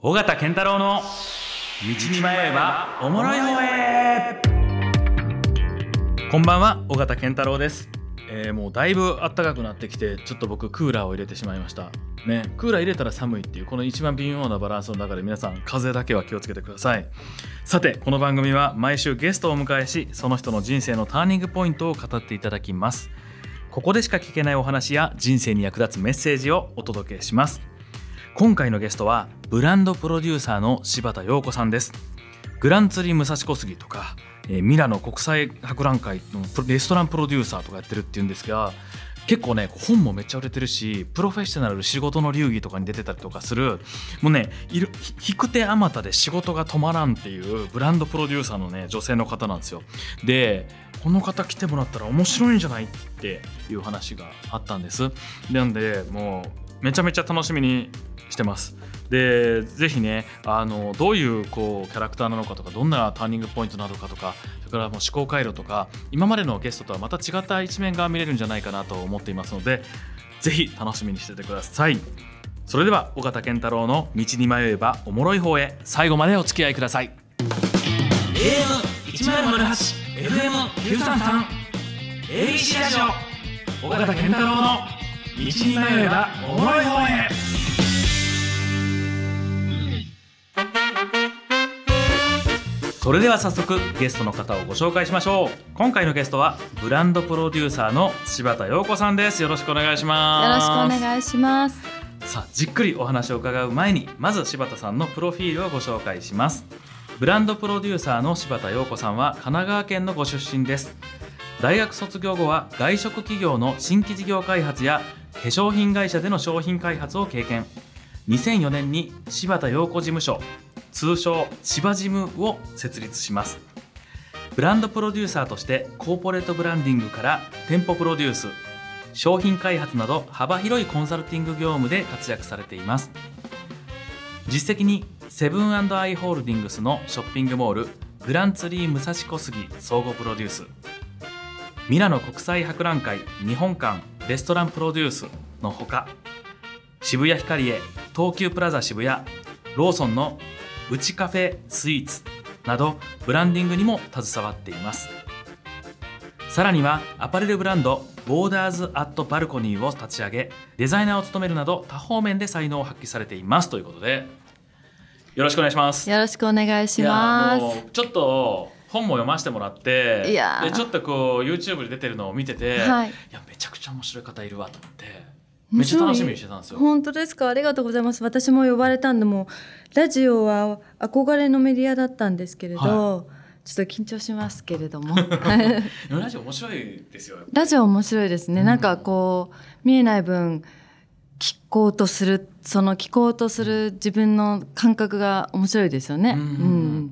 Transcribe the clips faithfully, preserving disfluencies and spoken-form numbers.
尾形健太郎の道に迷えばおもろい方へ。こんばんは、尾形健太郎です。えー、もうだいぶ暖かくなってきて、ちょっと僕クーラーを入れてしまいましたね。クーラー入れたら寒いっていうこの一番微妙なバランスの中で、皆さん風邪だけは気をつけてください。さて、この番組は毎週ゲストをお迎えし、その人の人生のターニングポイントを語っていただきます。ここでしか聞けないお話や人生に役立つメッセージをお届けします。今回のゲストはブランドプロデューサーの柴田陽子さんです。グランツリ武蔵小杉とか、えー、ミラノ国際博覧会のレストランプロデューサーとかやってるっていうんですが、結構ね本もめっちゃ売れてるし、プロフェッショナル仕事の流儀とかに出てたりとかする、もうねいる引く手あまたで仕事が止まらんっていうブランドプロデューサーのね女性の方なんですよ。でこの方来てもらったら面白いんじゃないっていう話があったんです。なんでもうめちゃめちゃ楽しみにしてます。でぜひね、あのどういうこうキャラクターなのかとか、どんなターニングポイントなのかとか、それからもう思考回路とか、今までのゲストとはまた違った一面が見れるんじゃないかなと思っていますので、ぜひ楽しみにしててください。それでは尾形健太郎の道に迷えばおもろい方へ、最後までお付き合いください。 エーエムせんはち エフエムきゅうさんさん エービーシー ラジオ、尾形健太郎の道に迷えばおもろい方へ。それでは早速ゲストの方をご紹介しましょう。今回のゲストはブランドプロデューサーの柴田陽子さんです。よろしくお願いします。 よろしくお願いします。 さあ、じっくりお話を伺う前に、まず柴田さんのプロフィールをご紹介します。ブランドプロデューサーの柴田陽子さんは神奈川県のご出身です。大学卒業後は外食企業の新規事業開発や化粧品会社での商品開発を経験。にせんよねんに柴田陽子事務所、通称柴事務を設立します。ブランドプロデューサーとしてコーポレートブランディングから店舗プロデュース、商品開発など幅広いコンサルティング業務で活躍されています。実績にセブン&アイ・ホールディングスのショッピングモールグランツリー武蔵小杉総合プロデュース、ミラノ国際博覧会日本館レストランプロデュースのほか、渋谷ヒカリエ、東急プラザ渋谷、ローソンのうちカフェスイーツなどブランディングにも携わっています。さらにはアパレルブランドボーダーズアットバルコニーを立ち上げ、デザイナーを務めるなど多方面で才能を発揮されていますということで、よろしくお願いします。 よろしくお願いします。 いや、もうちょっと本も読ませてもらって、 いやでちょっとこう YouTube で出てるのを見てて、 はい、 いやめちゃくちゃ面白い方いるわと思って、めっちゃ楽しみにしてたんですよ。 本当ですか？ありがとうございます。私も呼ばれたんで、もうラジオは憧れのメディアだったんですけれど、はい、ちょっと緊張しますけれどもラジオ面白いですよ。 ラジオ面白いですね、うん、なんかこう見えない分聞こうとする、その聞こうとする自分の感覚が面白いですよね。うん、うん、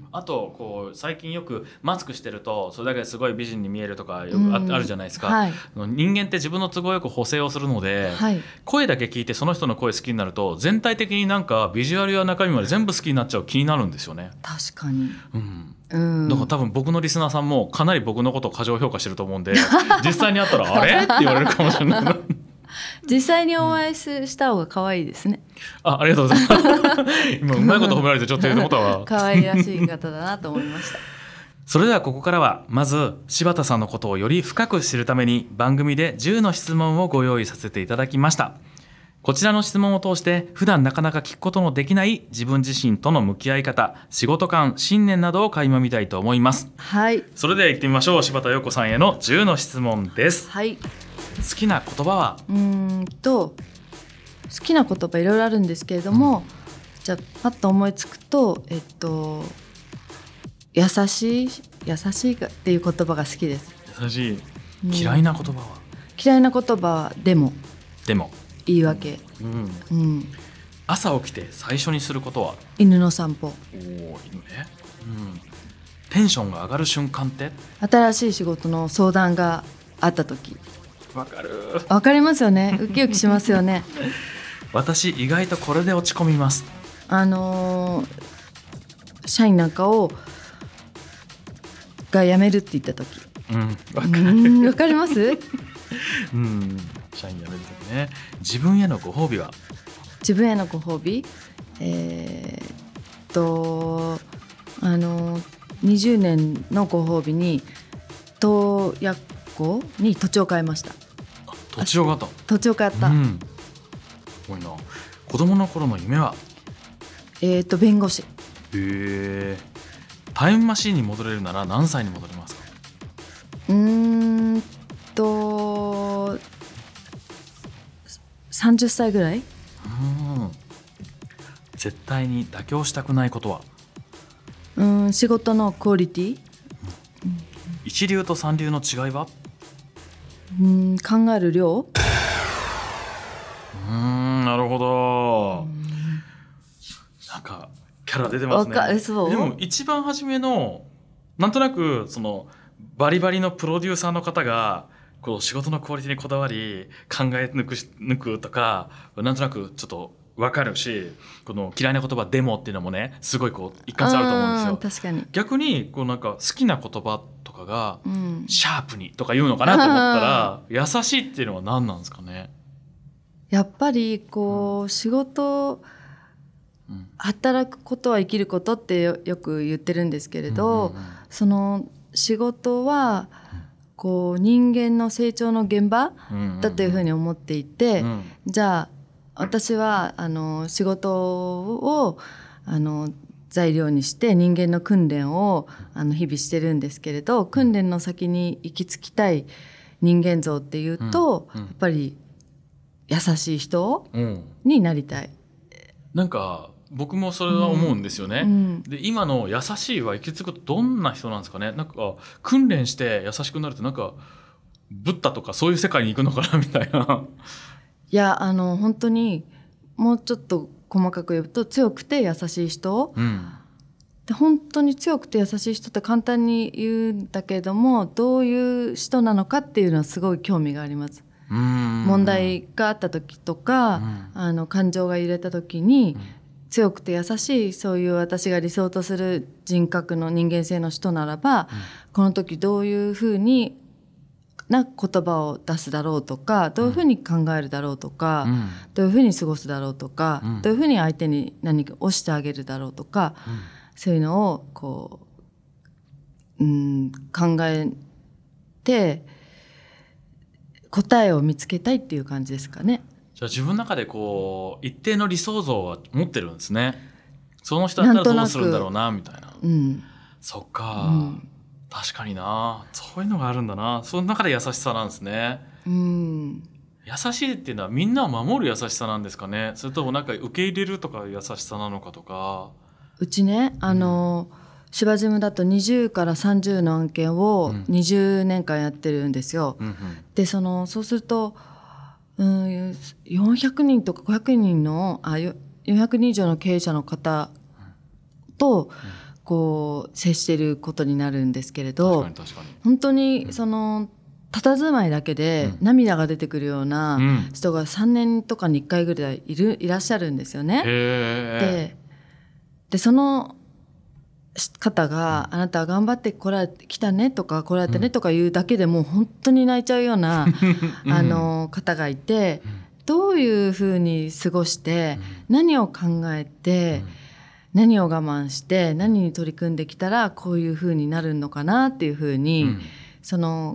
あとこう最近よくマスクしてるとそれだけですごい美人に見えるとかよく あ,、うん、あるじゃないですか、はい、人間って自分の都合よく補正をするので、はい、声だけ聞いてその人の声好きになると、全体的になんかビジュアルや中身まで全部好きになっちゃう気になるんですよね。 確かに、 うんうん、だから多分僕のリスナーさんもかなり僕のことを過剰評価してると思うんで実際に会ったらあれって言われるかもしれない実際にお会いした方が可愛いですね。 あ、ありがとうございます今うまいこと褒められてちょっと言うことは可愛らしい方だなと思いましたそれではここからはまず柴田さんのことをより深く知るために、番組でじゅうの質問をご用意させていただきました。こちらの質問を通して普段なかなか聞くことのできない自分自身との向き合い方、仕事観、信念などを垣間見たいと思います。 はい、 それでは行ってみましょう。柴田陽子さんへのじゅうの質問です。 はい、 好きな言葉は？ うーんと好きな言葉いろいろあるんですけれども、うん、じゃあパッと思いつくと、えっと優しい優しいっていう言葉が好きです。 優しい。嫌いな言葉は？ 嫌いな言葉はでもでも言い訳、 うんうん、 朝起きて最初にすることは？ 犬の散歩。 おー、犬ね、うん、テンションが上がる瞬間って？ 新しい仕事の相談があった時。 わかる。 わかりますよね。ウキウキしますよね私意外とこれで落ち込みます。 あのー、社員なんかをが辞めるって言った時。 うん、わかる。 わかりますうん、社員辞める時ね。自分へのご褒美は？ 自分へのご褒美、えーとあのにじゅうねんのご褒美に洞爺湖に土地を買いました。 土地を買った土地を買った、うん、 すごいな。子供の頃の夢はえーと弁護士。へえ。タイムマシーンに戻れるなら何歳に戻りますか？ うーんとさんじゅっさいぐらい。うん。 絶対に妥協したくないことは？ うーん仕事のクオリティ、うん、 一流と三流の違いは？ うーん考える量。 うーんなるほど。なんかキャラ出てますね。 そうでも一番初めのなんとなくそのバリバリのプロデューサーの方がこう仕事のクオリティにこだわり考え抜く抜くとかなんとなくちょっと分かるし、この嫌いな言葉デモっていうのもねすごいこう一貫性あると思うんですよ。 確かに。 逆にこうなんか好きな言葉とかが、うん、シャープにとか言うのかなと思ったら優しいっていうのは何なんですかね？ やっぱりこう、うん、仕事働くことは生きることってよく言ってるんですけれど、うんうんうん、その仕事はこう人間の成長の現場だというふうに思っていて、うんうんうん、じゃあ私はあの仕事をあの材料にして人間の訓練をあの日々してるんですけれど、訓練の先に行き着きたい人間像っていうと、うんうん、やっぱり優しい人になりたい、うん、 なんか僕もそれは思うんですよね、うん、で今の優しいは行き着くとどんな人なんですかね。なんか訓練して優しくなるとなんかブッダとかそういう世界に行くのかなみたいな。 いやあの本当にもうちょっと細かく言うと強くて優しい人、うん、で本当に強くて優しい人って簡単に言うんだけれどもどういう人なのかっていうのはすごい興味があります。うん、問題があった時とか、うん、あの感情が揺れた時に、うん、強くて優しいそういう私が理想とする人格の人間性の人ならば、うん、この時どういうふうにな言葉を出すだろうとかどういうふうに考えるだろうとか、うん、どういうふうに過ごすだろうとか、うん、どういうふうに相手に何か押してあげるだろうとか、うん、そういうのをこう、うん、考えて答えを見つけたいっていう感じですかね。 じゃあ自分の中でこう一定の理想像は持ってるんですね。その人だったらどうするんだろうなみたいな、うん、そっか、うん、確かになそういうのがあるんだな。その中で優しさなんですね、うん、優しいっていうのはみんなを守る優しさなんですかね。それともなんか受け入れるとか優しさなのかとか。 うちねあの、うん、芝ジムだとにじゅうからさんじゅうの案件をにじゅうねんかんやってるんですよ、うんうんうん、でそのそうすると、うん、よんひゃくにんとかごひゃくにんのあよんひゃくにん以上の経営者の方と、うんこう接していることになるんですけれど、確かに確かに本当にその佇まいだけで涙が出てくるような人がさんねんとかにいっかいぐらいいるいらっしゃるんですよね。で, でその方が、うん、あなたは頑張ってこられてきたねとか来られてねとか言うだけでもう本当に泣いちゃうような、うん、あの方がいて、うん、どういうふうに過ごして、うん、何を考えて、うん何を我慢して何に取り組んできたらこういう風になるのかなっていう風に、うん、その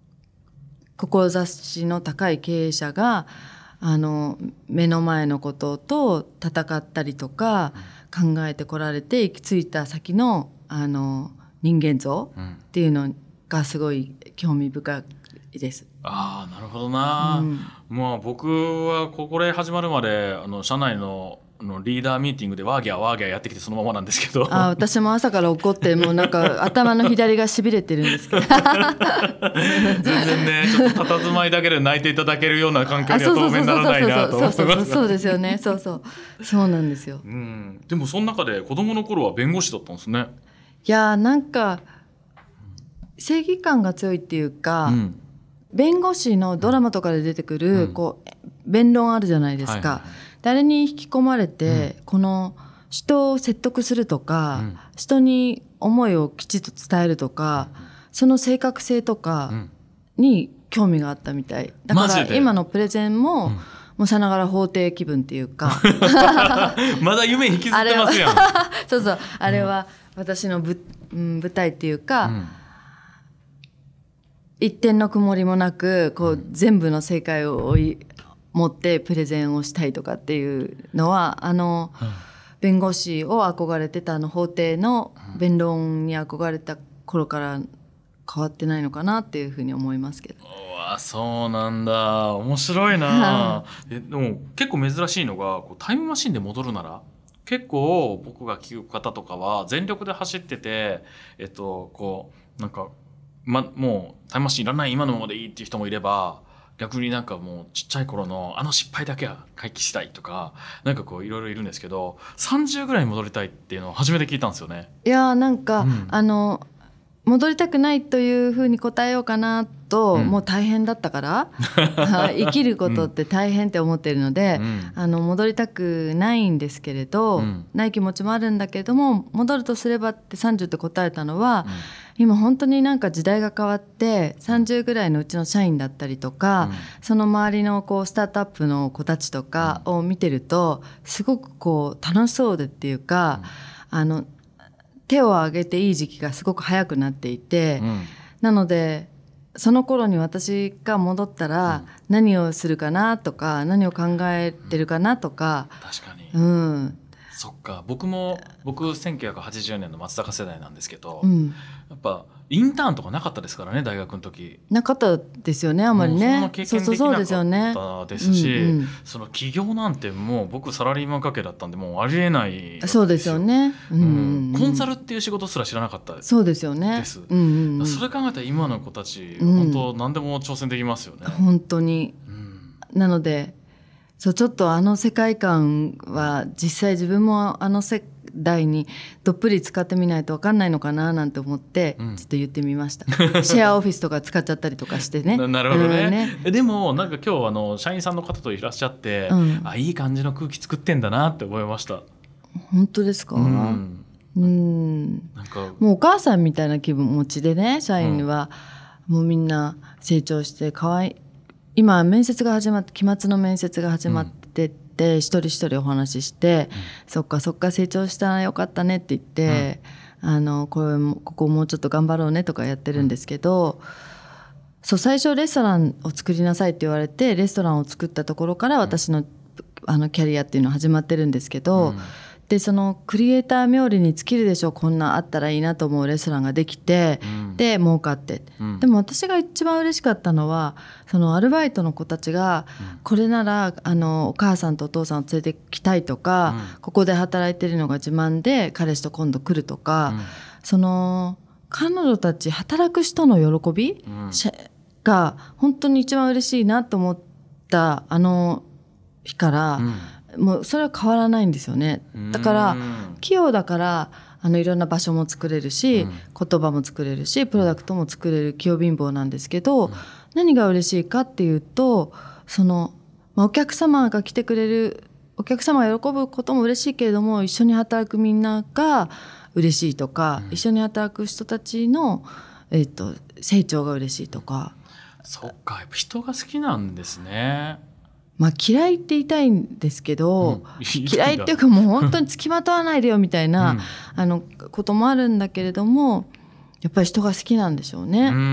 志の高い経営者があの目の前のことと戦ったりとか考えてこられて行き着いた先の、あの人間像っていうのがすごい興味深いです。 ああなるほどな、うん、まあ僕はこれ始まるまであの社内ののリーダーミーティングでワーギャーワーギャーやってきてそのままなんですけどあ私も朝から怒ってもうなんか頭の左がしびれてるんですけど全然ねちょっと佇まいだけで泣いていただけるような環境には当面ならないなと思ってます。 そうですよねそうそうそうなんですよ、 うん、でもその中で子供の頃は弁護士だったんですね。 いやなんか正義感が強いっていうか、うん、弁護士のドラマとかで出てくる、うん、こう弁論あるじゃないですか、はいはいはい誰に引き込まれて、うん、この人を説得するとか、うん、人に思いをきちっと伝えるとか、うん、その正確性とかに興味があったみたいだから今のプレゼンも、うん、 もうさながら法廷気分っていうかまだ夢引きずってますやんそうそう、あれは私のぶ、うん、舞台っていうか、うん、一点の曇りもなくこう、うん、全部の正解を追い持ってプレゼンをしたいとかっていうのはあの、うん、弁護士を憧れてたあの法廷の弁論に憧れた頃から変わってないのかなっていうふうに思いますけど。 うわ、そうなんだ、面白いなえでも結構珍しいのがこうタイムマシンで戻るなら、結構僕が聞く方とかは全力で走ってて、えっとこうなんか、ま、もうタイムマシンいらない今のままでいいっていう人もいれば、逆になんかもうちっちゃい頃のあの失敗だけは回帰したいとか、なんかこういろいろいるんですけど、さんじゅうぐらいに戻りたいっていうのを初めて聞いたんですよね。 いやなんか、うん、あの戻りたくないというふうに答えようかなと、うん、もう大変だったから生きることって大変って思ってるので、うん、あの戻りたくないんですけれど、うん、ない気持ちもあるんだけれども、戻るとすればってさんじゅうって答えたのは、うん、今本当になんか時代が変わってさんじゅうぐらいのうちの社員だったりとか、うん、その周りのこうスタートアップの子たちとかを見てるとすごくこう楽しそうでっていうか、うん、あの手を挙げていい時期がすごく早くなっていて、うん、なのでその頃に私が戻ったら何をするかなとか、何を考えてるかなとか、 うん、確かに、 うん、 そっか、僕も僕せんきゅうひゃくはちじゅうねんの松坂世代なんですけど、 うん、 やっぱインターンとかなかったですからね、大学の時なかったですよね、あんまりね。 そんな経験できなかったですし、うんうん、その起業なんてもう僕サラリーマン家系だったんでもうありえないですよ。 そうですよね、うんうんうん、 コンサルっていう仕事すら知らなかったです。 そうですよね、うんうんうん、 それ考えたら今の子たち、うん、本当何でも挑戦できますよね。 本当に、うん、なのでそうちょっとあの世界観は実際自分もあの世代にどっぷり使ってみないと分かんないのかななんて思って、うん、ちょっと言ってみました。シェアオフィスとか使っちゃったりとかしてね。 な, なるほど ね,、うん、ねでもなんか今日あの社員さんの方といらっしゃって、うん、あいい感じの空気作ってんだなって思いました。 本当ですか？うんうんなんかもうお母さんみたいな気持ちでね、社員は、うん、もうみんな成長して可愛い。今面接が始まって期末の面接が始まってって、うん、一人一人お話しして、うん、そっかそっか成長したらよかったねって言って、うん、あのこれもここもうちょっと頑張ろうねとかやってるんですけど、うん、そう最初レストランを作りなさいって言われてレストランを作ったところから私の、うん、あのキャリアっていうのは始まってるんですけど、うんでそのクリエイター冥利に尽きるでしょ、こんなあったらいいなと思うレストランができて、うん、で儲かって、うん、でも私が一番嬉しかったのはそのアルバイトの子たちが、うん、これならあのお母さんとお父さんを連れてきたいとか、うん、ここで働いてるのが自慢で彼氏と今度来るとか、うん、その彼女たち働く人の喜び、うん、が本当に一番嬉しいなと思ったあの日から、うんもうそれは変わらないんですよね。だから器用だからあのいろんな場所も作れるし、うん、言葉も作れるしプロダクトも作れる器用貧乏なんですけど、うん、何が嬉しいかっていうとその、まあ、お客様が来てくれるお客様が喜ぶことも嬉しいけれども一緒に働くみんなが嬉しいとか、うん、一緒に働く人たちの、えーと、成長が嬉しいとか。 そっか、やっぱ人が好きなんですね。 まあ、嫌いって言いたいんですけど、うん、嫌いっていうかもう本当に付きまとわないでよみたいな、うん、あのこともあるんだけれどもやっぱり人が好きなんでしょうね。うん、うん、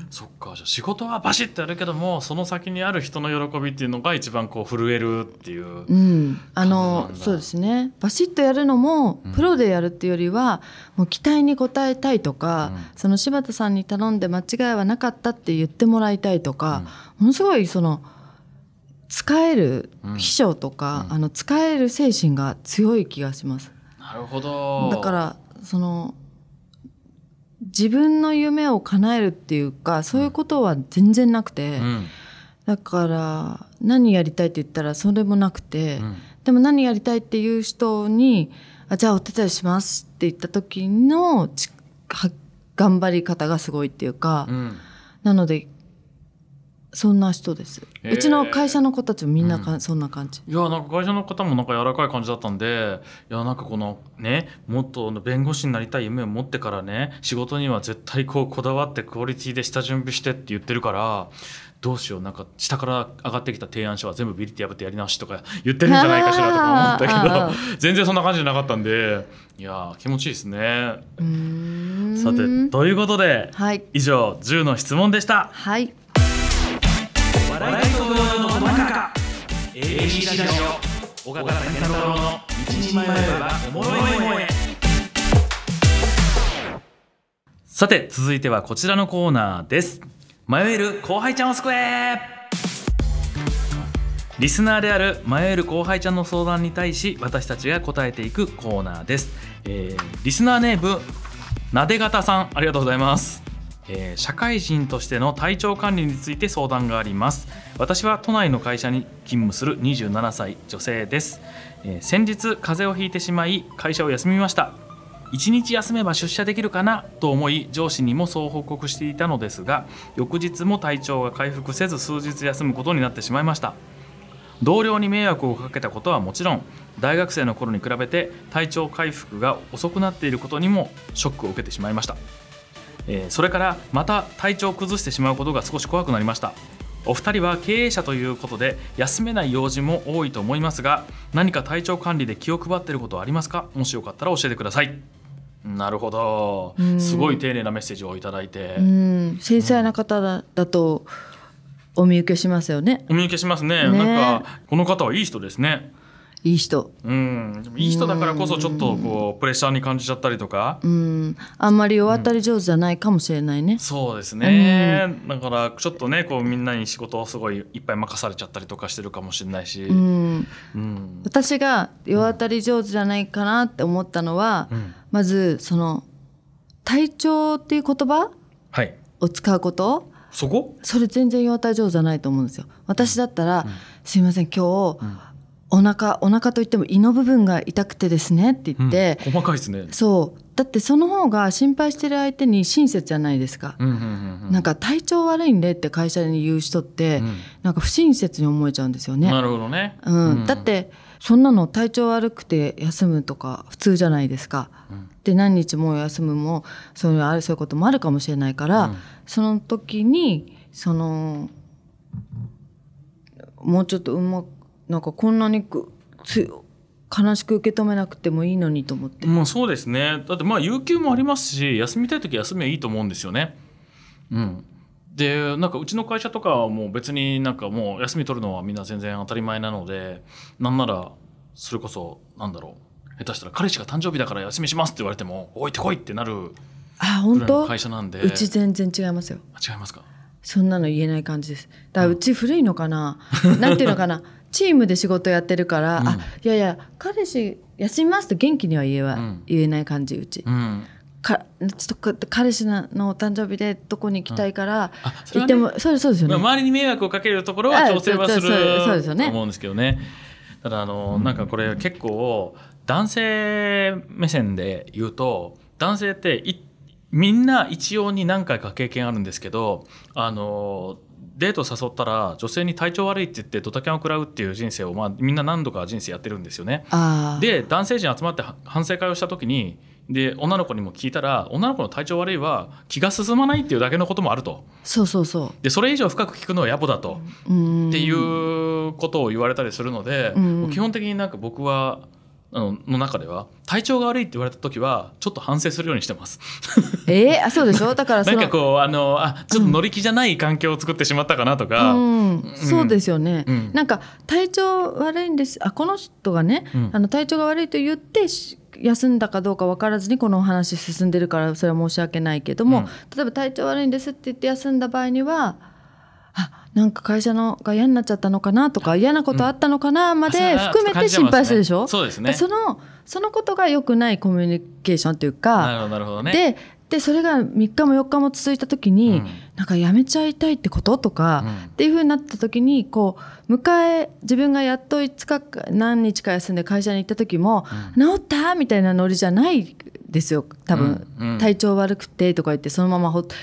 そっか。じゃあ仕事はバシッとやるけどもその先にある人の喜びっていうのが一番こう震えるっていう、うん、 あのそうですね。バシッとやるのもプロでやるっていうよりは、うん、もう期待に応えたいとか、うん、その柴田さんに頼んで間違いはなかったって言ってもらいたいとか、うん、ものすごいその使える秘書とか、うん、あの使える精神が強い気がします。 なるほど。 だからその自分の夢を叶えるっていうかそういうことは全然なくて、うん、だから何やりたいって言ったらそれもなくて、うん、でも何やりたいっていう人にあじゃあお手伝いしますって言った時のち頑張り方がすごいっていうか、うん、なのでそんな人です。うちの会社の子たちもみんなか、うん、そんな感じ。 いやなんか会社の方もなんか柔らかい感じだったんで、いやなんかこのねもっと弁護士になりたい夢を持ってからね仕事には絶対こうこだわってクオリティで下準備してって言ってるから、どうしようなんか下から上がってきた提案書は全部ビリって破ってやり直しとか言ってるんじゃないかしらとか思ったけど全然そんな感じじゃなかったんで、いや気持ちいいですね。うーんさてということで、はい、以上じゅうの質問でした。 はい。 笑いと動揺のど真ん中 エービーシー ラジオ尾形健太郎の一日迷えばおもろいもえ。さて続いてはこちらのコーナーです。迷える後輩ちゃんを救え。リスナーである迷える後輩ちゃんの相談に対し私たちが答えていくコーナーです。えー、リスナーネームなでがたさん、ありがとうございます。えー、社会人としての体調管理について相談があります。私は都内の会社に勤務するにじゅうななさい女性です。えー、先日風邪をひいてしまい会社を休みました。いちにち休めば出社できるかなと思い上司にもそう報告していたのですが、翌日も体調が回復せず数日休むことになってしまいました。同僚に迷惑をかけたことはもちろん、大学生の頃に比べて体調回復が遅くなっていることにもショックを受けてしまいました。えー、それからまた体調を崩してしまうことが少し怖くなりました。お二人は経営者ということで休めない用事も多いと思いますが、何か体調管理で気を配っていることはありますか？もしよかったら教えてください。なるほど、すごい丁寧なメッセージをいただいて、 うん繊細な方 だ,、だとお見受けしますよね。 お見受けします ね, ねなんかこの方はいい人ですね。 いい人、 うん、でもいい人だからこそちょっとこうプレッシャーに感じちゃったりとか、 うん、あんまり世渡り上手じゃないかもしれないね、うん、 そうですね、うん、だからちょっとねこうみんなに仕事をすごいいっぱい任されちゃったりとかしてるかもしれないし、うんうん、私が世渡り上手じゃないかなって思ったのは、うん、まずその体調っていう言葉を使うこと、はい、 そこそれ全然世渡り上手じゃないと思うんですよ。私だったら、うん、すいません今日、うんお腹お腹といっても胃の部分が痛くてですねって言って、 うん、細かいですね。 そうだってその方が心配してる相手に親切じゃないですか、うんうんうんうん、なんか体調悪いんでって会社に言う人って、うん、なんか不親切に思えちゃうんですよね。 なるほどね、 うんうん、だってそんなの体調悪くて休むとか普通じゃないですか、うん、で何日も休むもそういう、そういうこともあるかもしれないから、うん、その時にそのもうちょっとうまくなんかこんなに悲しく受け止めなくてもいいのにと思って。 もうそうですね。だってまあ有給もありますし休みたい時休みはいいと思うんですよね、うん、でなんかうちの会社とかはもう別になんかもう休み取るのはみんな全然当たり前なので、なんならそれこそなんだろう下手したら彼氏が誕生日だから休みしますって言われても置いてこいってなるぐらいの会社なんで。 うち全然違いますよ。 違いますか？ そんなの言えない感じです。だからうち古いのかな、うん、なんていうのかなチームで仕事やってるから、うん、あいやいや彼氏休みますと元気には言えは、うん、言えない感じうち、うん、かちょっと彼氏のお誕生日でどこに行きたいから、うん、行っても、ね、そうですそうですよね、 まあ、周りに迷惑をかけるところは調整はすると思うんですけどね。ただあのなんかこれ結構男性目線で言うと男性っていみんな一様に何回か経験あるんですけど、あのデート誘ったら女性に体調悪いって言ってドタキャンを食らうっていう人生を、まあ、みんな何度か人生やってるんですよね。で男性陣集まって反省会をした時にで女の子にも聞いたら女の子の体調悪いは気が進まないっていうだけのこともあると。 そうそうそう。 でそれ以上深く聞くのは野暮だとっていうことを言われたりするので、もう基本的になんか僕はあのの中では体調が悪いって言われた時はちょっと反省するようにしてますえー、あそうでしょ。だからそのなんかこうあのあちょっと乗り気じゃない環境を作ってしまったかなとか、 うんうん、そうですよね、うん、なんか体調悪いんですあこの人がね、うん、あの体調が悪いと言って休んだかどうか分からずにこのお話進んでるからそれは申し訳ないけども、うん、例えば体調悪いんですって言って休んだ場合にはあなんか会社のが嫌になっちゃったのかなとか嫌なことあったのかなまで含めて心配するでしょ、うん、 そうですね。 その、そのことが良くないコミュニケーションというか、 なるほどなるほどね。 で、でそれがみっかもよっかも続いた時に、うん、なんかやめちゃいたいってこととか、うん、っていう風になった時にこう迎え自分がやっといつか何日か休んで会社に行った時も、うん、治ったみたいなノリじゃないですよ多分、うんうん、体調悪くてとか言ってそのままほ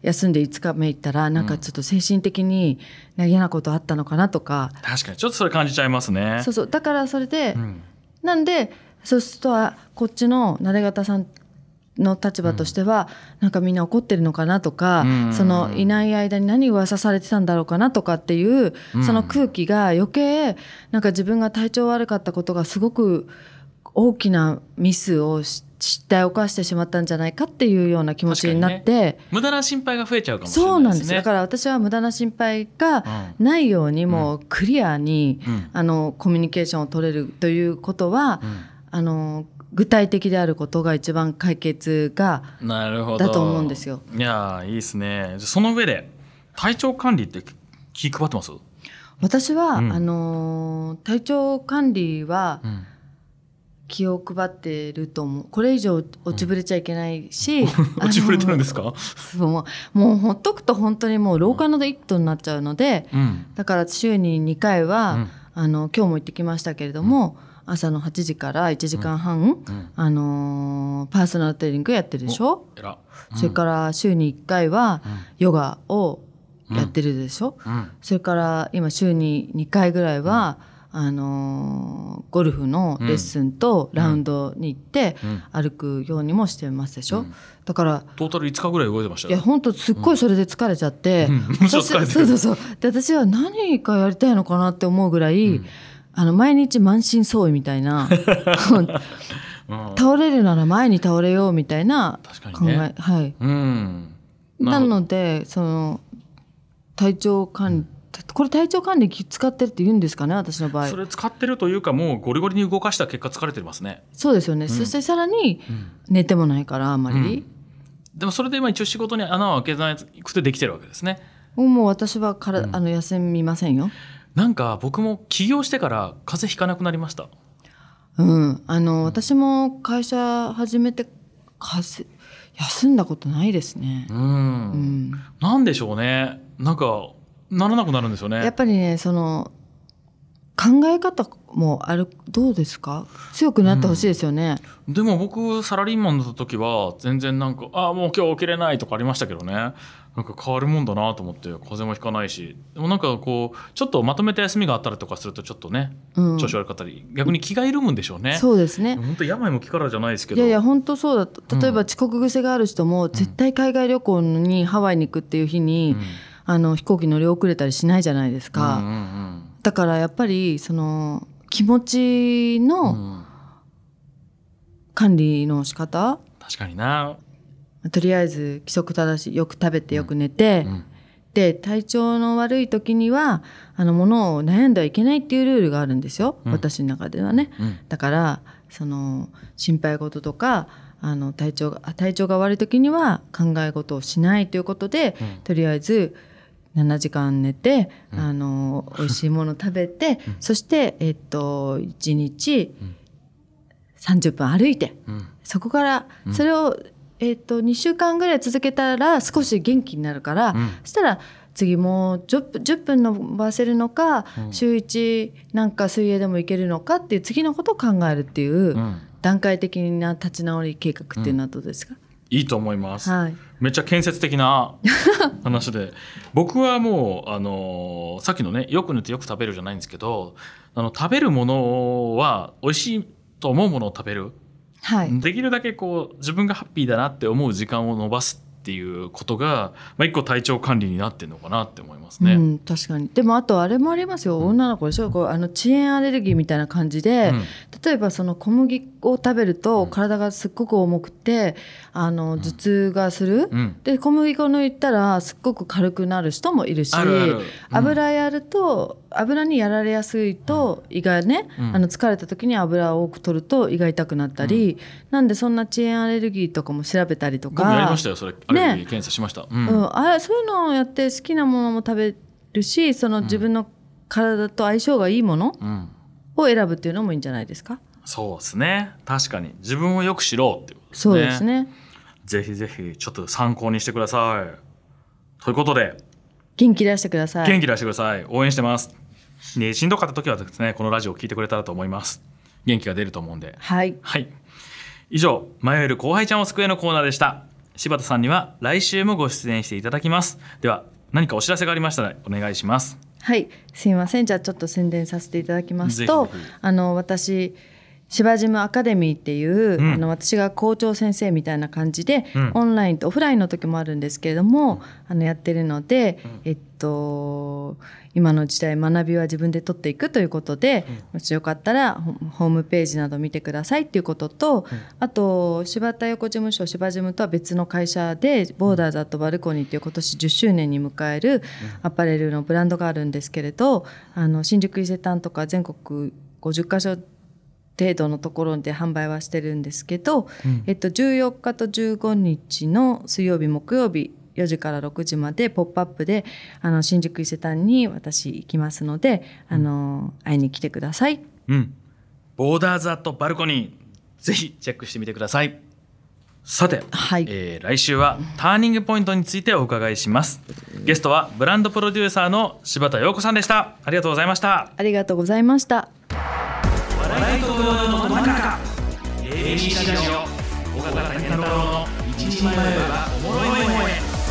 休んでいつかめ行ったらなんかちょっと精神的に嫌なことあったのかなとか、 確かにちょっとそれ感じちゃいますね。 そうそうだからそれで、 うん、 なんでそうするとはこっちのなで方さんの立場としては、うん、なんかみんな怒ってるのかなとか、うん、そのいない間に何噂されてたんだろうかなとかっていう、うん、その空気が余計なんか自分が体調悪かったことがすごく大きなミスを失態を犯してしまったんじゃないかっていうような気持ちになって、ね、 無駄な心配が増えちゃうかもしれないですね。 そうなんです。だから私は無駄な心配がないように、もうクリアに、うん、あのコミュニケーションを取れるということは、うん、あの具体的であることが一番解決がなるほどだと思うんですよ。 いやいいですね。その上で体調管理って気配ってます？ 私は、 うん、 あの体調管理は、 うん気を配ってると思う。これ以上落ちぶれちゃいけないし、うん、 落ちぶれてるんですか？ もう、もうほっとくと本当にもう老化の一途になっちゃうので、うん、だから週ににかいは、うん、あの今日も行ってきましたけれども、うん、朝のはちじからいちじかんはん、うん、あのー、パーソナルトレーニングやってるでしょ、うん、それから週にいっかいはヨガをやってるでしょ、うんうん、それから今週ににかいぐらいは、うんあのー、ゴルフのレッスンとラウンドに行って歩くようにもしてますでしょ、うん、だからトータルいつかぐらい動いてましたよ。 いや本当すっごいそれで疲れちゃって、うん、私そうそうそうで私は何かやりたいのかなって思うぐらい、うん、あの毎日満身創痍みたいな倒れるなら前に倒れようみたいな考え、ね、はい、うん、なのでその体調管理これ体調管理使ってるって言うんですかね、私の場合。 それ使ってるというかもうゴリゴリに動かした結果疲れてますね。 そうですよね、うん、そしてさらに寝てもないからあんまり、うん、 でもそれで今一応仕事に穴を開けなくてできてるわけですね。 もう私はから、うん、あの休みませんよ。 なんか僕も起業してから風邪ひかなくなりました。 うん、あの私も会社始めて風休んだことないですね。うん、 うん、なんでしょうね、なんかならなくなるんですよね。 やっぱりねその考え方もある。どうですか？強くなってほしいですよね、 うん、でも僕サラリーマンだった時は全然なんかあもう今日起きれないとかありましたけどね、なんか変わるもんだなと思って風邪もひかないし、でもなんかこうちょっとまとめた休みがあったりとかするとちょっとね、うん、調子悪かったり逆に気が緩むんでしょうね。 そうですね。 本当病も気からじゃないですけど、 いやいや本当そうだと。例えば遅刻癖がある人も、うん、絶対海外旅行にハワイに行くっていう日に、うんあの飛行機乗り遅れたりしないじゃないですか、うんうんうん、だからやっぱりその気持ちの管理の仕方、 うん、確かにな。 とりあえず規則正しいよく食べてよく寝て、うんうん、で体調の悪い時にはあの物を悩んではいけないっていうルールがあるんですよ、うん、私の中ではね、うん、だからその心配事とかあの体調が体調が悪い時には考え事をしないということで、うん、とりあえずななじかん寝て、うん、あの美味しいもの食べて、うん、そして、えっと、いちにちさんじゅっぷん歩いて、うん、そこからそれを、えっと、にしゅうかんぐらい続けたら少し元気になるから、うん、そしたら次もうじゅっぷん伸ばせるのか、うん、週いちなんか水泳でもいけるのかっていう次のことを考えるっていう、うん、段階的な立ち直り計画っていうのはどうですか？ いいと思います、 はい、 めっちゃ建設的な話で僕はもうあのさっきのねよく寝てよく食べるじゃないんですけど、あの食べるものは美味しいと思うものを食べる、はい、できるだけこう自分がハッピーだなって思う時間を延ばすっていうことが、まあ、一個体調管理になってるのかなって思いますね、 うん、確かに。でもあとあれもありますよ、うん、女の子でしょ、こうあの遅延アレルギーみたいな感じで、うん、例えばその小麦を食べると体がすっごく重くてあの頭痛がする、うん、で小麦粉抜いたらすっごく軽くなる人もいるし、あるある、うん、油やると油にやられやすいと胃がね、うん、あの疲れた時に油を多く取ると胃が痛くなったり、うん、なんでそんな遅延アレルギーとかも調べたりとか。 僕やりましたよそれ、アレルギー検査しました、ねうんうん、あそういうのをやって好きなものも食べるし、その自分の体と相性がいいものを選ぶっていうのもいいんじゃないですか、うん、 そうですね。確かに自分をよく知ろうっていうことですね。 そうですね。 ぜひぜひちょっと参考にしてくださいということで、 元気出してください。 元気出してください。応援してます、ね、しんどかった時はですねこのラジオを聞いてくれたらと思います。元気が出ると思うんで、 はい、 はい、以上迷える後輩ちゃんを救えのコーナーでした。 柴田さんには来週もご出演していただきます。では何かお知らせがありましたらお願いします。 はい、すいません。じゃあちょっと宣伝させていただきますと、 ぜひぜひ。 あの私芝ジムアカデミーっていう、 うん、 あの私が校長先生みたいな感じで、 うん、 オンラインとオフラインの時もあるんですけれども、うん、あのやってるので、うん、えっと今の時代学びは自分で取っていくということで、うん、もしよかったらホームページなど見てくださいっていうことと、うん、あと柴田横事務所芝ジムとは別の会社でボーダーズアットバルコニーっていう今年じゅっしゅうねんに迎えるアパレルのブランドがあるんですけれど、あの新宿伊勢丹とか全国ごじゅっかしょ程度のところで販売はしてるんですけど、うん、えっと、じゅうよっかとじゅうごにちの水曜日木曜日よじからろくじまでポップアップであの新宿伊勢丹に私行きますので、あの会いに来てください。 うん、ボーダーズアットバルコニーぜひチェックしてみてください。さて、はい、えー、来週はターニングポイントについてお伺いします。ゲストはブランドプロデューサーの柴田陽子さんでした。ありがとうございました。 ありがとうございました。 笑いと動画のど真ん中 エービーシー ラジオ尾形健太郎の一日前はおもろい声。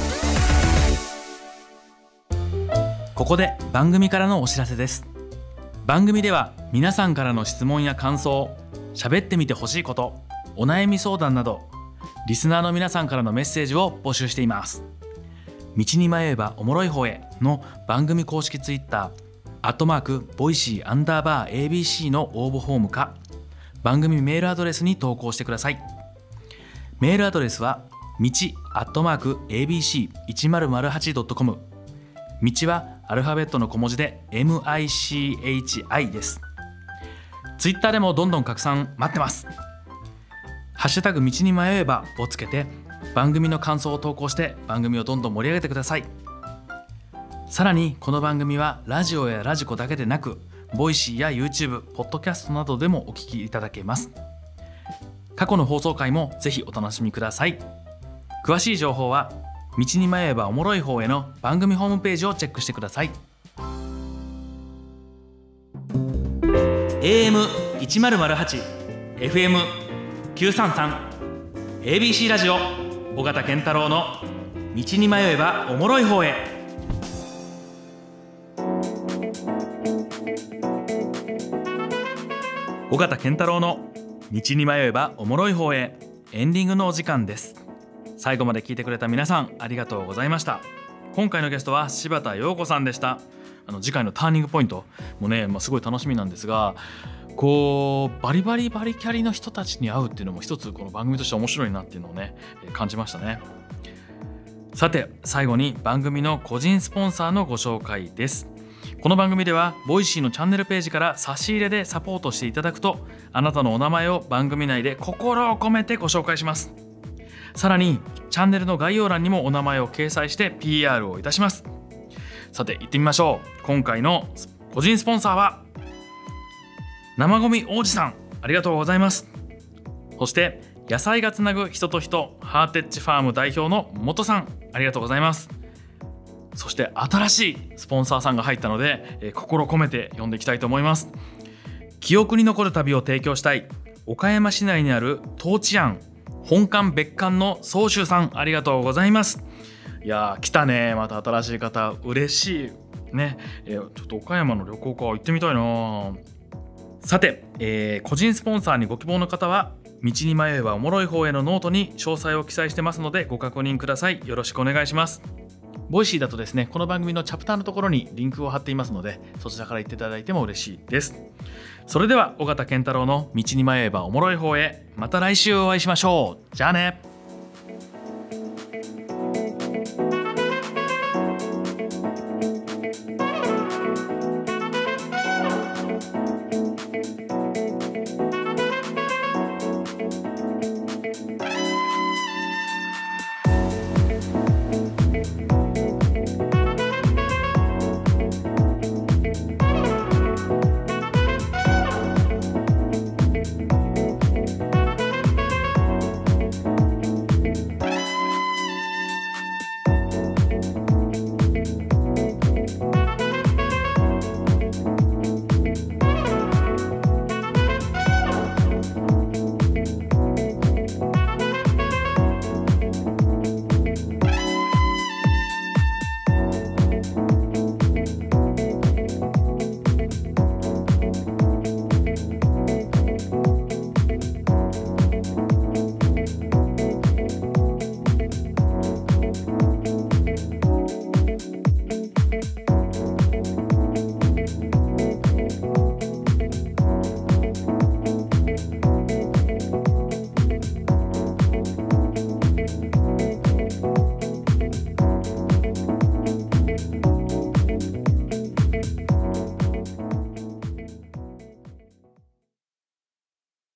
ここで番組からのお知らせです。番組では皆さんからの質問や感想、喋ってみてほしいこと、お悩み相談などリスナーの皆さんからのメッセージを募集しています。道に迷えばおもろい方への番組公式ツイッターアットマークボイシーアンダーバー エービーシー の応募フォームか番組メールアドレスに投稿してください。メールアドレスは道アットマーク エービーシーいちまるまるはちドットコム。道はアルファベットの小文字で エムアイシーエイチアイ です。ツイッターでもどんどん拡散待ってます。ハッシュタグ道に迷えばをつけて番組の感想を投稿して番組をどんどん盛り上げてください。さらにこの番組はラジオやラジコだけでなくボイシーや YouTube、ポッドキャストなどでもお聞きいただけます。過去の放送回もぜひお楽しみください。詳しい情報は道に迷えばおもろい方への番組ホームページをチェックしてください。 エーエムせんはち エフエムきゅうさんさん エービーシー ラジオ尾形健太郎の道に迷えばおもろい方へ。尾形健太郎の道に迷えばおもろい方へ、エンディングのお時間です。最後まで聞いてくれた皆さんありがとうございました。今回のゲストは柴田陽子さんでした。あの次回のターニングポイントもね、まあ、すごい楽しみなんですが、こうバリバリバリキャリの人たちに会うっていうのも一つこの番組として面白いなっていうのをね感じましたね。さて最後に番組の個人スポンサーのご紹介です。この番組ではボイシーのチャンネルページから差し入れでサポートしていただくとあなたのお名前を番組内で心を込めてご紹介します。さらにチャンネルの概要欄にもお名前を掲載して ピーアール をいたします。さて行ってみましょう。今回の個人スポンサーは生ゴミ王子さん、ありがとうございます。そして野菜がつなぐ人と人ハーテッジファーム代表の元さん、ありがとうございます。そして新しいスポンサーさんが入ったので、えー、心込めて読んでいきたいと思います。記憶に残る旅を提供したい岡山市内にあるトーチアン本館別館の宗州さん、ありがとうございます。いやー来たね、また新しい方嬉しいね、えー、ちょっと岡山の旅行か行ってみたいな。さて、えー、個人スポンサーにご希望の方は道に迷えばおもろい方へのノートに詳細を記載してますのでご確認ください。よろしくお願いします。ボイシーだとですね、この番組のチャプターのところにリンクを貼っていますので、そちらから言っていただいても嬉しいです。それでは尾形健太郎の道に迷えばおもろい方へ、また来週お会いしましょう。じゃあね。 へ。